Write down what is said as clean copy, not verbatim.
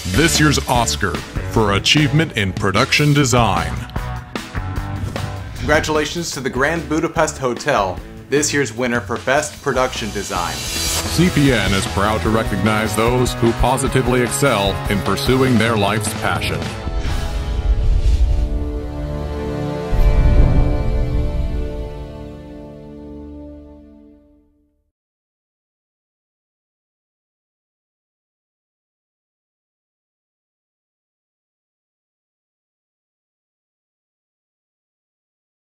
this year's Oscar for Achievement in Production Design. Congratulations to the Grand Budapest Hotel, this year's winner for Best Production Design. CPN is proud to recognize those who positively excel in pursuing their life's passion.